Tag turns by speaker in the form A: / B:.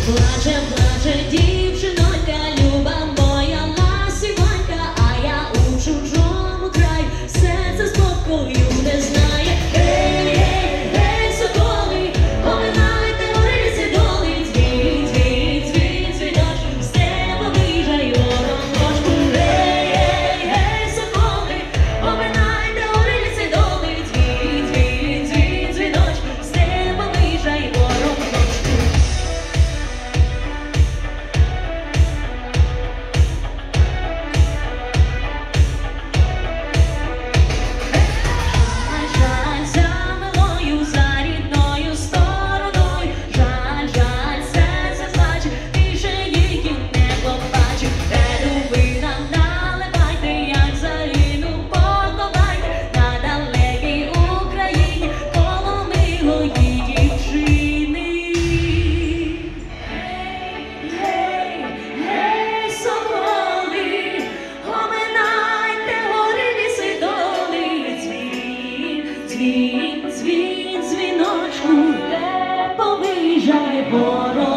A: Плаче, плаче дівчинонька, люба моя ласівонька, а я у чужому край, серце спокою не знає. Гей, гей, гей, соколи, поминайте лисі доли, дзвін, дзвін, дзвін, дзвіночок, з неба виїжджає вороночку. Гей, гей, гей, соколи, поминайте лисі доли, дзвін, дзвін, дзвін, дзвіночок, з неба виїжджає вороночку. Жаль, за милою, за рідною стороною, жаль, жаль, серце плаче, більше її не побачу. Меду нам наливайте, як загину поховайте, на далекій Україні, коло милої дівчини. Гей, гей, соколи, оминайте гори, ліси, доли, дзвін, дзвін, дзвін, дзвіночку, де повиїжджає ворог.